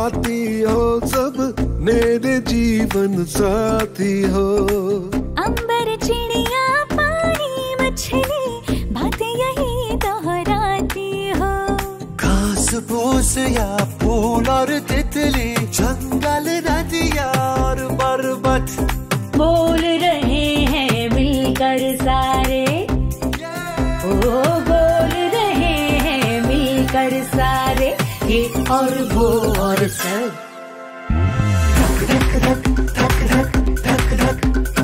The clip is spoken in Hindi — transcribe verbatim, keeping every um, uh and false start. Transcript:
आती हो सब मेरे जीवन साथी हो। अंबर चिड़िया पानी मछली बातें यही दोहराती हो। घास फूस या फूल और तितली, जंगल नदिया और पर्वत, बोल रहे हैं मिलकर सारे, ओ बोल रहे हैं मिलकर सारे, ये और वो और सब। धक धक धक धक धक धक धक